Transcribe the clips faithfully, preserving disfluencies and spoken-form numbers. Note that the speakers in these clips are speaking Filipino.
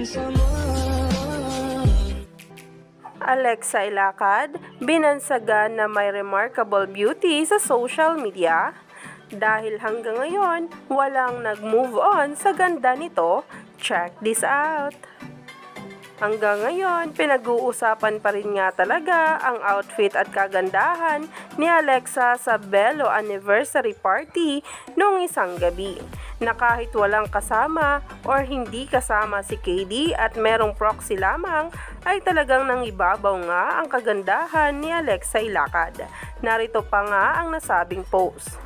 Alexa Ilacad, binansagan na may remarkable beauty sa social media. Dahil hanggang ngayon, walang nag-move on sa ganda nito, check this out! Hanggang ngayon, pinag-uusapan pa rin nga talaga ang outfit at kagandahan ni Alexa sa Belo Anniversary Party noong isang gabi, na kahit walang kasama or hindi kasama si K D at merong proxy lamang, ay talagang nangibabaw nga ang kagandahan ni Alexa Ilacad. Narito pa nga ang nasabing post.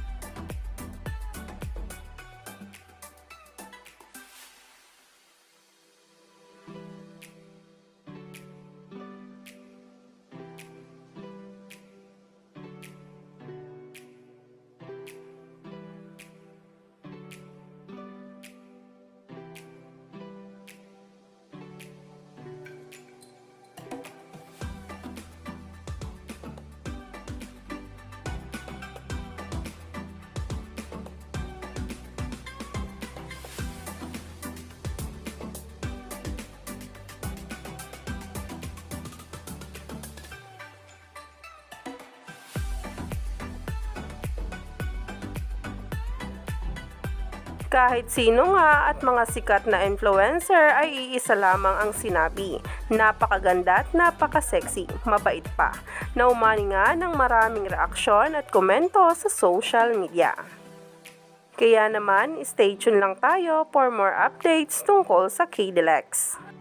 Kahit sino nga at mga sikat na influencer ay iisa lamang ang sinabi. Napakaganda at napaka-sexy, mabait pa. Naumani nga ng maraming reaksyon at komento sa social media. Kaya naman, stay tuned lang tayo for more updates tungkol sa K D Lex.